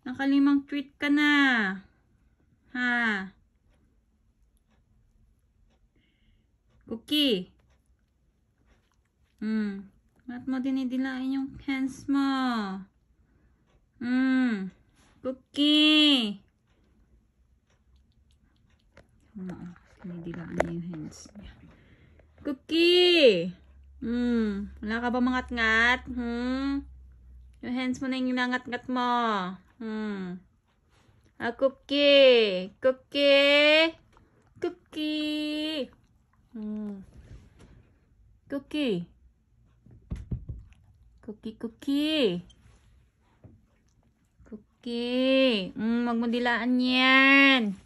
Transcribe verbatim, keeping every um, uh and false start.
Nakalimang tweet ka na. Ha? Cookie. Hmm. Ba't mo dinidilain yung hands mo? Hmm. Cookie. Oo. Dinidilaan niya yung hands niya. Cookie. Hmm. Wala ka ba mangat-ngat? Hmm. Yung hands mo na yung nangat-ngat mo. Hmm. Ah, Cookie. Cookie. Cookie. Hmm. Cookie. Cookie, cookie. Cookie. Hmm, wag mo dilaan yan.